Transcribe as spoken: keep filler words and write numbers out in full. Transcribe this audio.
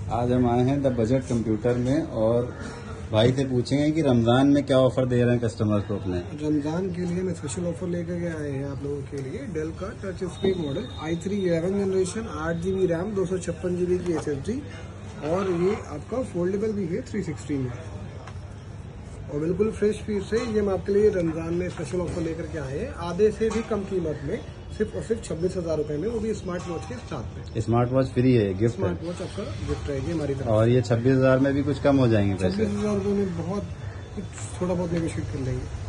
आज हम आए हैं द बजट कंप्यूटर में और भाई से पूछेंगे कि रमजान में क्या ऑफर दे रहे हैं कस्टमर को अपने। रमजान के लिए मैं स्पेशल ऑफर लेकर के आए हैं आप लोगों के लिए। डेल का touch screen model I three eleven generation, आठ जी बी रैम, दो सौ छप्पन जी बी की एस एस डी, और ये आपका फोल्डेबल भी है थ्री सिक्सटी में, और बिल्कुल फ्रेश पीस है। ये हम आपके लिए रमजान में स्पेशल ऑफर लेकर के आए हैं, आधे से भी कम कीमत में, सिर्फ और सिर्फ छब्बीस हजार रुपए में, वो भी स्मार्ट वॉच के साथ में। स्मार्ट वॉच फ्री है, गिफ्ट स्मार्ट वॉच आपका गिफ्ट रहेगी हमारी तरफ। और ये छब्बीस हजार में भी कुछ कम हो जाएंगे पैसे? छब्बीस हजार रुपये में बहुत कुछ थोड़ा बहुत नेगोशिएट कर लेंगे।